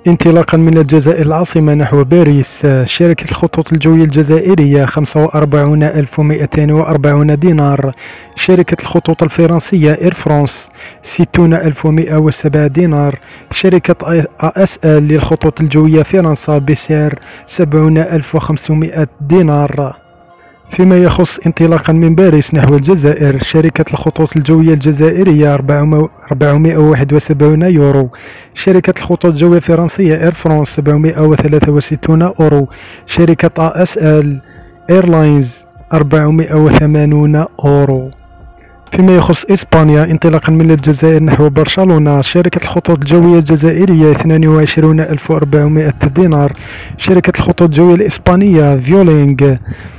انطلاقا من الجزائر العاصمة نحو باريس، شركة الخطوط الجوية الجزائرية 45,240 دينار. شركة الخطوط الفرنسية إير فرانس 60,107 دينار. شركة ASL للخطوط الجوية فرنسا بسعر 70,500 دينار. فيما يخص انطلاقا من باريس نحو الجزائر، شركة الخطوط الجوية الجزائرية 471 يورو. شركة الخطوط الجوية الفرنسية إير فرانس 763 أورو. شركة ASL إيرلاينز 480 أورو. فيما يخص إسبانيا انطلاقا من الجزائر نحو برشلونة، شركة الخطوط الجوية الجزائرية 22,400 دينار. شركة الخطوط الجوية الإسبانية فيولينغ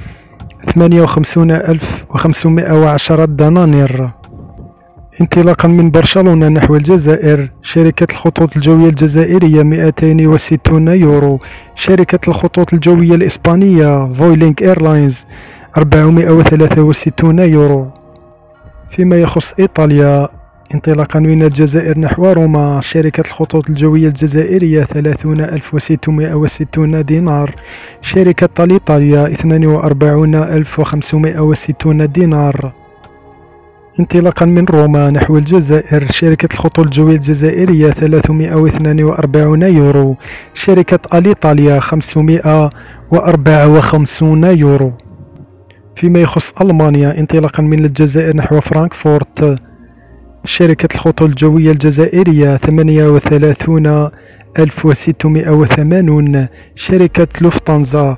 58,510 دنانير. انطلاقا من برشلونة نحو الجزائر، شركة الخطوط الجوية الجزائرية 260 يورو. شركة الخطوط الجوية الإسبانية فويلينغ إيرلاينز 463 يورو. فيما يخص إيطاليا انطلاقا من الجزائر نحو روما، شركة الخطوط الجوية الجزائرية 30,660 دينار. شركة طاليطاليا 42,560 دينار. انطلاقا من روما نحو الجزائر، شركة الخطوط الجوية الجزائرية 342 يورو. شركة أليطاليا 554 يورو. فيما يخص ألمانيا انطلاقا من الجزائر نحو فرانكفورت، شركة الخطوط الجوية الجزائرية 38,680. شركة لوفتانزا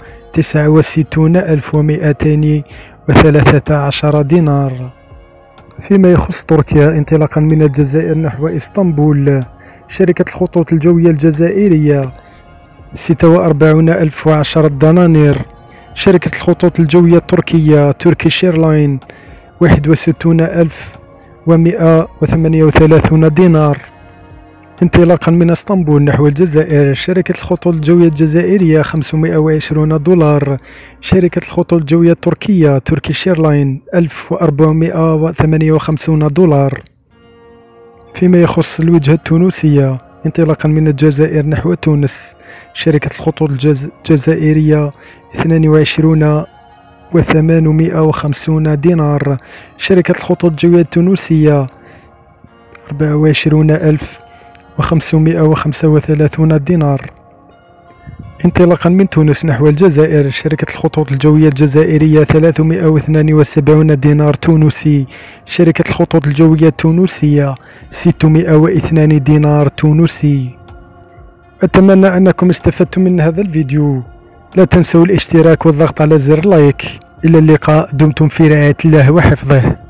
69,213 دينار. فيما يخص تركيا انطلاقا من الجزائر نحو إسطنبول، شركة الخطوط الجوية الجزائرية 46,010 دنانير. شركة الخطوط الجوية التركية تركيش إيرلاين 61,138 دينار. انطلاقا من اسطنبول نحو الجزائر، شركة الخطوط الجوية الجزائرية 520 دولار. شركة الخطوط الجوية التركية تركيش إيرلاين 1458 دولار. فيما يخص الوجهة التونسية انطلاقا من الجزائر نحو تونس، شركة الخطوط الجزائرية 22,850 دينار. شركة الخطوط الجوية التونسية 24,535 دينار. انطلاقا من تونس نحو الجزائر، شركة الخطوط الجوية الجزائرية 372 دينار تونسي. شركة الخطوط الجوية التونسية 602 دينار تونسي. أتمنى أنكم استفدتم من هذا الفيديو. لا تنسوا الاشتراك والضغط على زر لايك. إلى اللقاء، دمتم في رعاية الله وحفظه.